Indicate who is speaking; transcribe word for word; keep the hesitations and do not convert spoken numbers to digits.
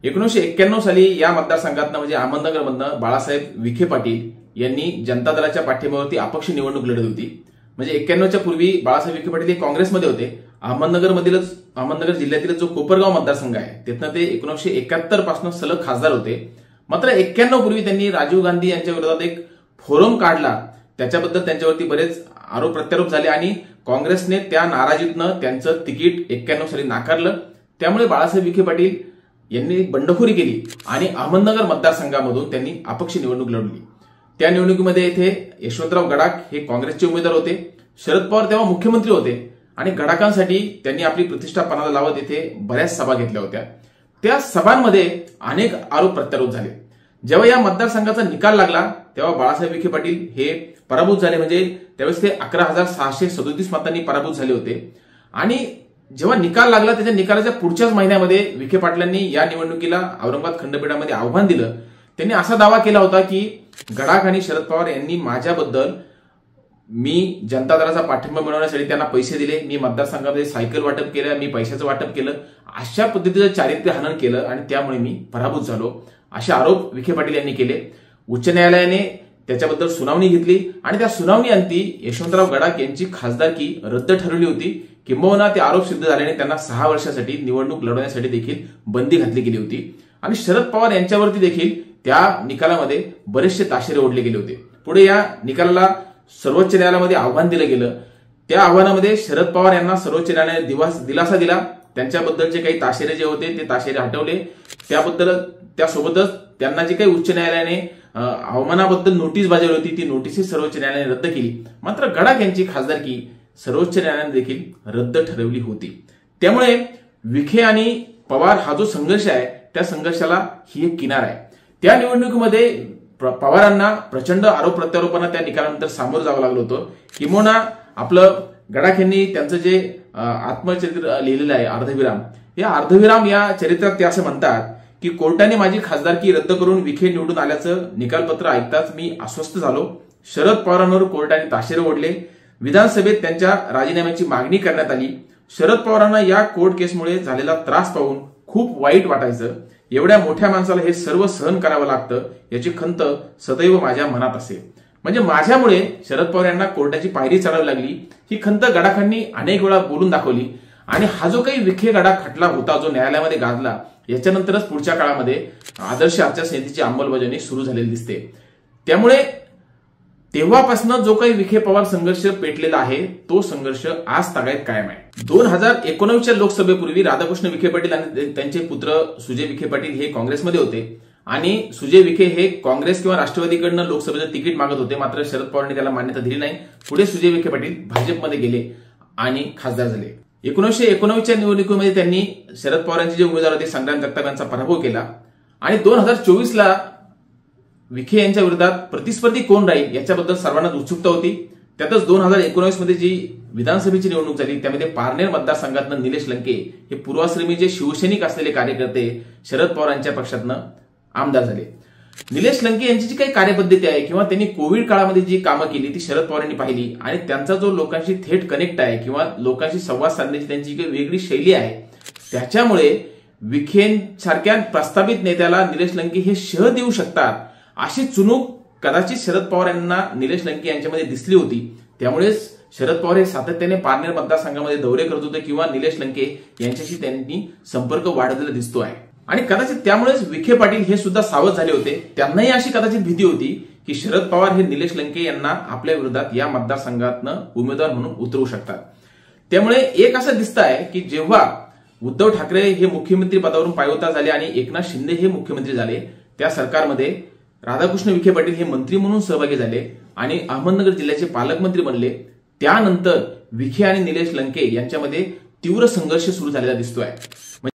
Speaker 1: एकोणीसशे एक्क्याण्णव साली या मतदारसंघातनं म्हणजे अहमदनगरमधनं बाळासाहेब विखे पाटील यांनी जनता दलाच्या पाठिंब्यावरती अपक्ष निवडणूक लढत होती. म्हणजे एक्क्याण्णवच्या पूर्वी बाळासाहेब विखे पाटील हे काँग्रेसमध्ये होते. अहमदनगरमधीलच अहमदनगर जिल्ह्यातील जो कोपरगाव मतदारसंघ आहे तिथनं ते एकोणीसशे एकाहत्तर पासून सलग खासदार होते. मात्र एक्क्याण्णव पूर्वी त्यांनी राजीव गांधी यांच्या विरोधात एक फोरम काढला. त्याच्याबद्दल त्यांच्यावरती बरेच आरोप प्रत्यारोप झाले आणि काँग्रेसने त्या नाराजीतनं त्यांचं तिकीट एक्क्याण्णव साली नाकारलं. त्यामुळे बाळासाहेब विखे पाटील यांनी बंडखोरी केली आणि अहमदनगर मतदारसंघामधून त्यांनी अपक्ष निवडणूक लढवली. त्या निवडणुकीमध्ये येथे यशवंतराव गडाख हे काँग्रेसचे उमेदवार होते. शरद पवार तेव्हा मुख्यमंत्री होते आणि गडाखांसाठी त्यांनी आपली प्रतिष्ठा पणाला लावत येथे बऱ्याच सभा घेतल्या होत्या. त्या सभांमध्ये अनेक आरोप प्रत्यारोप झाले. जेव्हा या मतदारसंघाचा निकाल लागला तेव्हा बाळासाहेब विखे पाटील हे पराभूत झाले. म्हणजे त्यावेळेस ते अकरा हजार सहाशे सदोतीस मतांनी पराभूत झाले होते. आणि जेव्हा निकाल लागला त्याच्या निकालाच्या पुढच्याच महिन्यामध्ये विखे पाटलांनी या निवडणुकीला औरंगाबाद खंडपीठामध्ये आव्हान दिलं. त्यांनी असा दावा केला होता की गडाख आणि शरद पवार यांनी माझ्याबद्दल मी जनता दलाचा पाठिंबा मिळवण्यासाठी त्यांना पैसे दिले, मी मतदारसंघामध्ये सायकल वाटप केलं, मी पैशाचं वाटप केलं, अशा पद्धतीचं चारित्र्य हनन केलं आणि त्यामुळे मी पराभूत झालो, असे आरोप विखे पाटील यांनी केले. उच्च न्यायालयाने त्याच्याबद्दल सुनावणी घेतली आणि त्या सुनावणी अंती यशवंतराव गडाख यांची खासदारकी रद्द ठरवली होती. किंबहुना ते आरोप सिद्ध झाल्याने त्यांना सहा वर्षासाठी निवडणूक लढवण्यासाठी देखील बंदी घातली गेली होती. आणि शरद पवार यांच्यावरती देखील त्या निकालामध्ये बरेचसे ताशेरे ओढले गेले होते. पुढे या निकालाला सर्वोच्च न्यायालयामध्ये आव्हान दिलं गेलं. त्या आव्हानामध्ये शरद पवार यांना सर्वोच्च न्यायालयाने दिवस दिलासा दिला. त्यांच्याबद्दलचे काही ताशेरे जे होते ते ताशेरे हटवले. त्याबद्दल त्यासोबतच त्यांना जे काही उच्च न्यायालयाने अवमानाबद्दल नोटीस बजावली होती ती नोटीसही सर्वोच्च न्यायालयाने रद्द केली. मात्र गडाख यांची खासदारकी सर्वोच्च न्यायालयाने देखील रद्द ठरवली होती. त्यामुळे विखे आणि पवार हा जो संघर्ष आहे त्या संघर्षाला ही एक किनार आहे. त्या निवडणुकीमध्ये पवारांना प्रचंड आरोप प्रत्यारोपांना त्या निकालानंतर सामोरं जावं लागलं होतं. किंबहुना आपलं गडाख यांनी त्यांचं जे आत्मचरित्र लिहिलेलं आहे अर्धविराम, या अर्धविराम या चरित्रात ते असं म्हणतात की कोर्टाने माझी खासदारकी रद्द करून विखे निवडून आल्याचं निकालपत्र ऐकताच मी अस्वस्थ झालो. शरद पवारांवर कोर्टाने ताशेरे ओढले. विधानसभेत त्यांच्या राजीनाम्याची मागणी करण्यात आली. शरद पवारांना या कोर्ट केसमुळे झालेला त्रास पाहून खूप वाईट वाटायचं. एवढ्या मोठ्या माणसाला हे सर्व सहन करावं लागतं याची खंत सदैव माझ्या मनात असेल. म्हणजे माझ्यामुळे शरद पवार यांना कोर्टाची पायरी चढावी लागली ही खंत गडाखांनी अनेक वेळा बोलून दाखवली. आणि हा जो काही विखे गडाख खटला होता जो न्यायालयामध्ये गाजला याच्यानंतरच पुढच्या काळामध्ये आदर्श आचारसंहितेची अंमलबजावणी सुरू झालेली दिसते. त्यामुळे तेव्हापासून जो काही विखे पवार संघर्ष पेटलेला आहे तो संघर्ष आज तागायत कायम आहे. दोन हजार एकोणवीसच्या लोकसभेपूर्वी राधाकृष्ण विखे पाटील आणि त्यांचे पुत्र सुजय विखे पाटील हे काँग्रेसमध्ये होते आणि सुजय विखे हे काँग्रेस किंवा राष्ट्रवादीकडनं लोकसभेचं तिकीट मागत होते. मात्र शरद पवारांनी त्याला मान्यता दिली नाही. पुढे सुजय विखे पाटील भाजपमध्ये गेले आणि खासदार झाले. एकोणीसशे एकोणवीसच्या निवडणुकीमध्ये त्यांनी शरद पवारांचे जे उमेदवार होते संग्राम जगताप यांचा पराभव केला आणि दोन हजार चोवीसला विखे यांच्या विरोधात प्रतिस्पर्धी कोण राहील याच्याबद्दल सर्वांनाच उत्सुकता होती. त्यातच दोन हजार एकोणीस मध्ये जी विधानसभेची निवडणूक झाली त्यामध्ये पारनेर मतदारसंघातनं निलेश लंके हे पूर्वाश्रमी जे शिवसैनिक असलेले कार्यकर्ते शरद पवारांच्या पक्षातनं आमदार झाले. निलेश लंके यांची जी काही कार्यपद्धती आहे किंवा त्यांनी कोविड काळामध्ये जी कामं केली ती शरद पवारांनी पाहिली आणि त्यांचा जो लोकांशी थेट कनेक्ट आहे किंवा लोकांशी संवाद साधण्याची त्यांची काही वेगळी शैली आहे त्याच्यामुळे विखेंसारख्या प्रस्थापित नेत्याला निलेश लंके हे शह देऊ शकतात अशी चुणूक कदाचित शरद पवार यांना निलेश लंके यांच्यामध्ये दिसली होती. त्यामुळेच शरद पवार हे सातत्याने पारनेर मतदारसंघामध्ये दौरे करत होते किंवा निलेश लंके यांच्याशी त्यांनी संपर्क वाढवलेला दिसतो आहे. आणि कदाचित त्यामुळेच विखे पाटील हे सुद्धा सावध झाले होते. त्यांनाही अशी कदाचित भीती होती की शरद पवार हे निलेश लंके यांना आपल्या विरोधात या मतदारसंघातनं उमेदवार म्हणून उतरवू शकतात. त्यामुळे एक असं दिसतं आहे की जेव्हा उद्धव ठाकरे हे मुख्यमंत्री पदावरून पायउतार झाले आणि एकनाथ शिंदे हे मुख्यमंत्री झाले त्या सरकारमध्ये राधाकृष्ण विखे पाटील हे मंत्री म्हणून सहभागी झाले आणि अहमदनगर जिल्ह्याचे पालकमंत्री बनले. त्यानंतर विखे आणि निलेश लंके यांच्यामध्ये तीव्र संघर्ष सुरू झालेला दिसतोय.